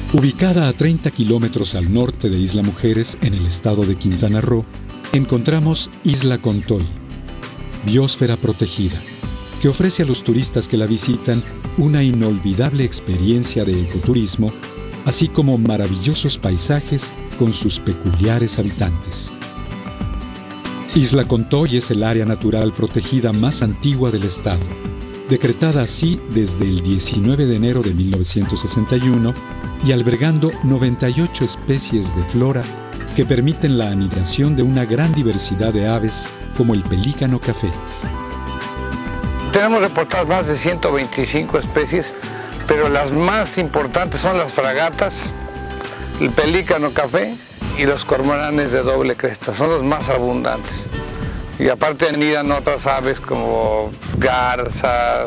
Ubicada a 30 kilómetros al norte de Isla Mujeres, en el estado de Quintana Roo, encontramos Isla Contoy, biosfera protegida, que ofrece a los turistas que la visitan una inolvidable experiencia de ecoturismo, así como maravillosos paisajes con sus peculiares habitantes. Isla Contoy es el área natural protegida más antigua del estado, decretada así desde el 19 de enero de 1961 y albergando 98 especies de flora que permiten la anidación de una gran diversidad de aves como el pelícano café. Tenemos reportadas más de 125 especies, pero las más importantes son las fragatas, el pelícano café y los cormoranes de doble cresta, son los más abundantes. Y aparte anidan otras aves como garzas,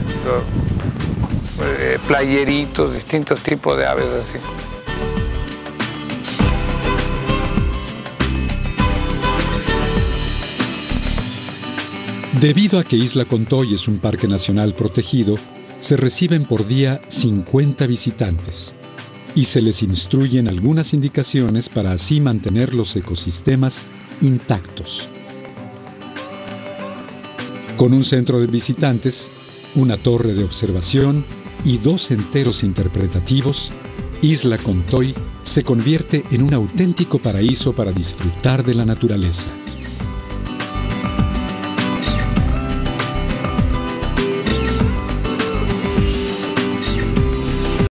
playeritos, distintos tipos de aves así. Debido a que Isla Contoy es un parque nacional protegido, se reciben por día 50 visitantes y se les instruyen algunas indicaciones para así mantener los ecosistemas intactos. Con un centro de visitantes, una torre de observación y 2 senderos interpretativos, Isla Contoy se convierte en un auténtico paraíso para disfrutar de la naturaleza.